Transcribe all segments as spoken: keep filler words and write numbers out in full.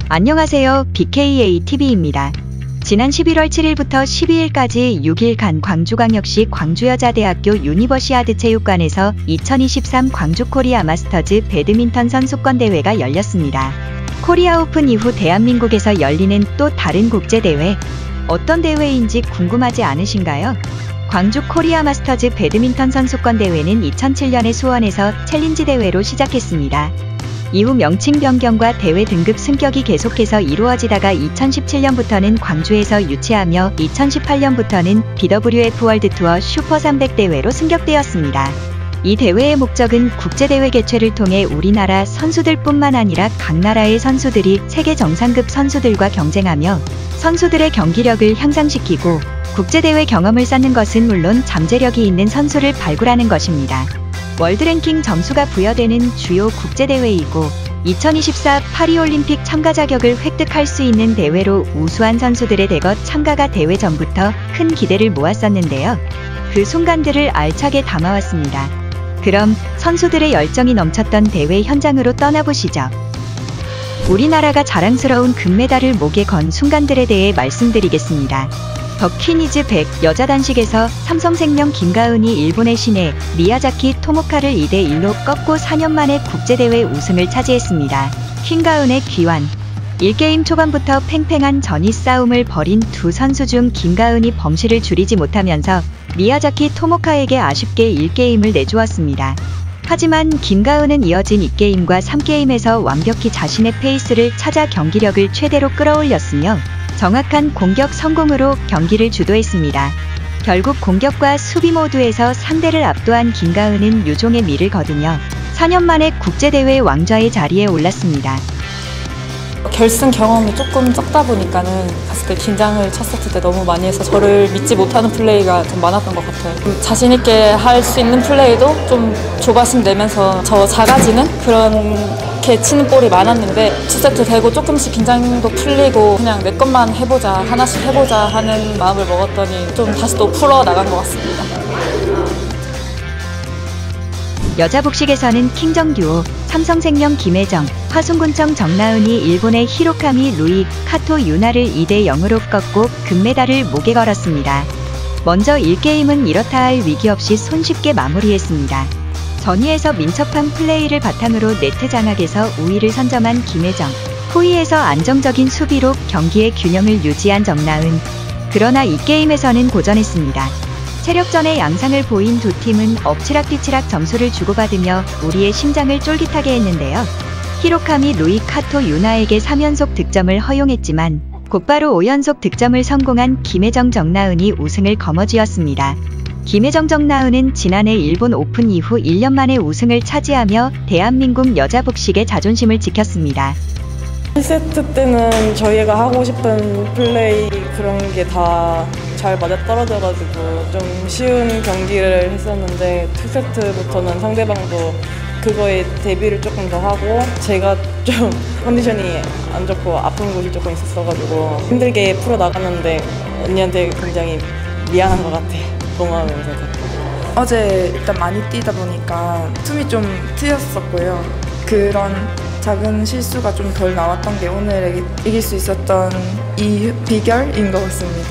안녕하세요. 비케이에이티비입니다. 지난 십일월 칠일부터 십이일까지 육 일간 광주광역시 광주여자대학교 유니버시아드 체육관에서 이천이십삼 광주 코리아 마스터즈 배드민턴 선수권 대회가 열렸습니다. 코리아 오픈 이후 대한민국에서 열리는 또 다른 국제대회. 어떤 대회인지 궁금하지 않으신가요? 광주 코리아 마스터즈 배드민턴 선수권 대회는 이천칠년에 수원에서 챌린지 대회로 시작했습니다. 이후 명칭 변경과 대회 등급 승격이 계속해서 이루어지다가 이천십칠년부터는 광주에서 유치하며 이천십팔년부터는 비더블유에프 월드투어 슈퍼 삼백 대회로 승격되었습니다. 이 대회의 목적은 국제대회 개최를 통해 우리나라 선수들뿐만 아니라 각 나라의 선수들이 세계 정상급 선수들과 경쟁하며 선수들의 경기력을 향상시키고 국제대회 경험을 쌓는 것은 물론 잠재력이 있는 선수를 발굴하는 것입니다. 월드랭킹 점수가 부여되는 주요 국제대회이고 이천이십사 파리올림픽 참가 자격을 획득할 수 있는 대회로 우수한 선수들의 대거 참가가 대회 전부터 큰 기대를 모았었는데요. 그 순간들을 알차게 담아왔습니다. 그럼 선수들의 열정이 넘쳤던 대회 현장으로 떠나보시죠. 우리나라가 자랑스러운 금메달을 목에 건 순간들에 대해 말씀드리겠습니다. 더 퀸이즈 백 여자 단식에서 삼성생명 김가은이 일본의 신예 미야자키 토모카를 이 대 일로 꺾고 사년 만에 국제대회 우승을 차지했습니다. 퀸가은의 귀환. 일 게임 초반부터 팽팽한 전위 싸움을 벌인 두 선수 중 김가은이 범실을 줄이지 못하면서 미야자키 토모카에게 아쉽게 일 게임을 내주었습니다. 하지만 김가은은 이어진 이 게임과 삼 게임에서 완벽히 자신의 페이스를 찾아 경기력을 최대로 끌어올렸으며 정확한 공격 성공으로 경기를 주도했습니다. 결국 공격과 수비 모두에서 상대를 압도한 김가은은 유종의 미를 거두며 사년 만에 국제대회 왕좌의 자리에 올랐습니다. 결승 경험이 조금 적다 보니까는 갔을 때 긴장을 첫 세트 때 너무 많이 해서 저를 믿지 못하는 플레이가 좀 많았던 것 같아요. 자신 있게 할 수 있는 플레이도 좀 조바심 내면서 저 작아지는 그렇게 치는 볼이 많았는데 첫 세트 되고 조금씩 긴장도 풀리고 그냥 내 것만 해보자, 하나씩 해보자 하는 마음을 먹었더니 좀 다시 또 풀어나간 것 같습니다. 여자 복식에서는 킹정 듀오 삼성생명 김혜정, 화순군청 정나은이 일본의 히로카미 루이, 카토 유나를 이 대 영으로 꺾고 금메달을 목에 걸었습니다. 먼저 일 게임은 이렇다 할 위기 없이 손쉽게 마무리했습니다. 전위에서 민첩한 플레이를 바탕으로 네트 장악에서 우위를 선점한 김혜정, 후위에서 안정적인 수비로 경기의 균형을 유지한 정나은. 그러나 이 게임에서는 고전했습니다. 체력전의 양상을 보인 두 팀은 엎치락뒤치락 점수를 주고받으며 우리의 심장을 쫄깃하게 했는데요. 히로카미 루이 카토 유나에게 삼 연속 득점을 허용했지만 곧바로 오 연속 득점을 성공한 김혜정 정나은이 우승을 거머쥐었습니다. 김혜정 정나은은 지난해 일본 오픈 이후 일 년 만에 우승을 차지하며 대한민국 여자 복식의 자존심을 지켰습니다. 일 세트 때는 저희가 하고 싶은 플레이 그런 게 다 잘 맞아떨어져가지고 좀 쉬운 경기를 했었는데 이 세트부터는 상대방도 그거에 대비를 조금 더 하고 제가 좀 컨디션이 안 좋고 아픈 곳이 조금 있었어가지고 힘들게 풀어나갔는데 언니한테 굉장히 미안한 것 같아요. 고마우면서. 어제 일단 많이 뛰다 보니까 숨이 좀 트였었고요. 그런 작은 실수가 좀 덜 나왔던 게 오늘 이길 수 있었던 이 비결인 것 같습니다.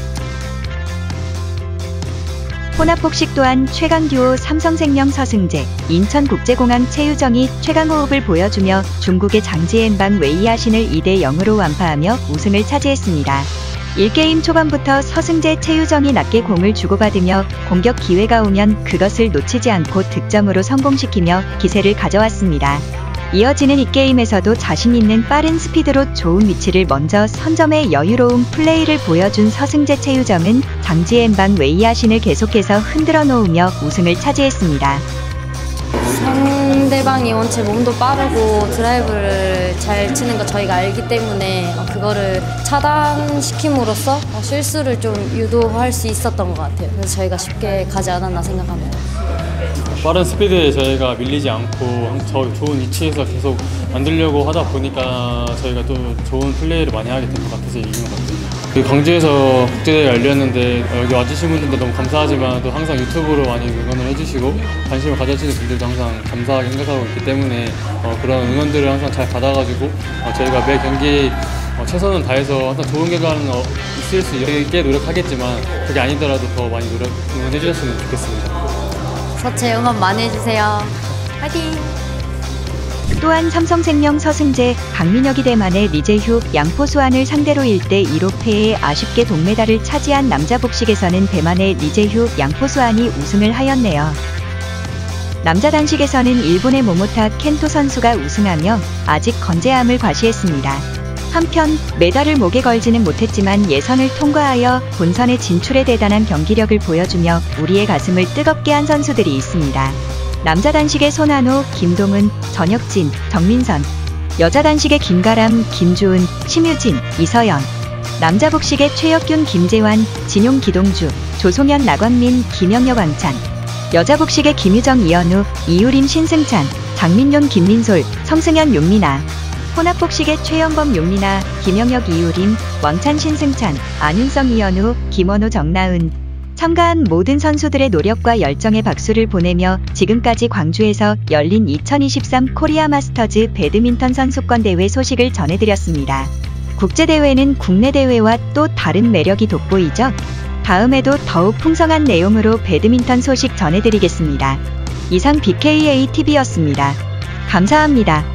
혼합복식 또한 최강 듀오 삼성생명 서승재, 인천국제공항 최유정이 최강호흡을 보여주며 중국의 장지엔방 웨이야신을 이 대 영으로 완파하며 우승을 차지했습니다. 일 게임 초반부터 서승재, 최유정이 낮게 공을 주고받으며 공격 기회가 오면 그것을 놓치지 않고 득점으로 성공시키며 기세를 가져왔습니다. 이어지는 이 게임에서도 자신 있는 빠른 스피드로 좋은 위치를 먼저 선점해 여유로운 플레이를 보여준 서승재, 최유정은 장지엔방 웨이야신을 계속해서 흔들어 놓으며 우승을 차지했습니다. 상대방이 원체 몸도 빠르고 드라이브를 잘 치는 거 저희가 알기 때문에 그거를 차단시킴으로써 실수를 좀 유도할 수 있었던 것 같아요. 그래서 저희가 쉽게 가지 않았나 생각합니다. 빠른 스피드에 저희가 밀리지 않고 저 좋은 위치에서 계속 만들려고 하다 보니까 저희가 또 좋은 플레이를 많이 하게 된 것 같아서 이긴 것 같아요. 광주에서 국제대회 열렸는데 여기 와주신 분들도 너무 감사하지만 또 항상 유튜브로 많이 응원을 해주시고 관심을 가져주시는 분들도 항상 감사하게 생각하고 있기 때문에 어, 그런 응원들을 항상 잘 받아가지고 어, 저희가 매 경기 어, 최선을 다해서 항상 좋은 결과는 어, 있을 수 있게 노력하겠지만 그게 아니더라도 더 많이 노력, 응원해 주셨으면 좋겠습니다. 서체 응원 많이 해주세요. 화이팅! 또한 삼성생명 서승재, 박민혁이 대만의 리재휴, 양포수환을 상대로 일 대 이로 패해 아쉽게 동메달을 차지한 남자 복식에서는 대만의 리재휴, 양포수환이 우승을 하였네요. 남자 단식에서는 일본의 모모타 켄토 선수가 우승하며 아직 건재함을 과시했습니다. 한편 메달을 목에 걸지는 못했지만 예선을 통과하여 본선에 진출에 대단한 경기력을 보여주며 우리의 가슴을 뜨겁게 한 선수들이 있습니다. 남자 단식의 손한호, 김동은, 전혁진, 정민선, 여자 단식의 김가람, 김주은, 심유진, 이서연, 남자 복식의 최혁균, 김재환, 진용, 기동주, 조송현, 나광민, 김영혁, 왕찬, 여자 복식의 김유정, 이현우, 이유림, 신승찬, 장민용, 김민솔, 성승현, 윤미나, 혼합 복식의 최영범, 윤미나, 김영혁, 이유림, 왕찬, 신승찬, 안윤성, 이현우, 김원호, 정나은, 참가한 모든 선수들의 노력과 열정에 박수를 보내며 지금까지 광주에서 열린 이천이십삼 코리아 마스터즈 배드민턴 선수권 대회 소식을 전해드렸습니다. 국제대회는 국내 대회와 또 다른 매력이 돋보이죠? 다음에도 더욱 풍성한 내용으로 배드민턴 소식 전해드리겠습니다. 이상 비케이에이티비였습니다. 감사합니다.